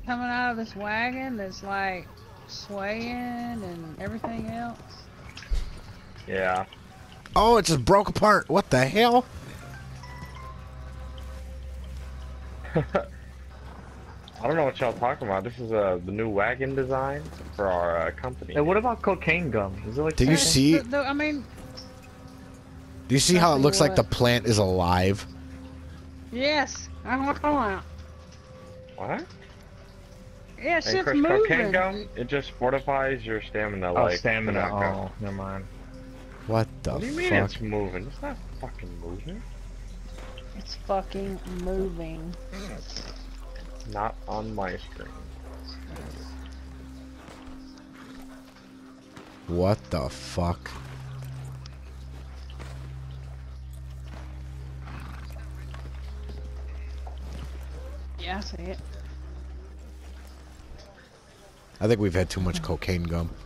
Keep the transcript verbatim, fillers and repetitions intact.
coming out of this wagon that's like swaying and everything else? Yeah. Oh, it just broke apart. What the hell? I don't know what y'all talking about. This is uh, the new wagon design for our uh, company. Hey, what about cocaine gum? Is it like? Do you Uh, see? the- the- I mean, Do you see how it Nothing looks like the what? plant is alive? yes. I want to call out. What? Yeah, Hey, shit's Chris, cocaine moving. gum, it just fortifies your stamina Oh, like stamina. Pinocchio. Oh, never mind. What the What do you mean fuck? it's moving? It's not fucking moving. It's fucking moving. Not on my screen. What the fuck? Yeah, I see it. I think we've had too much cocaine gum.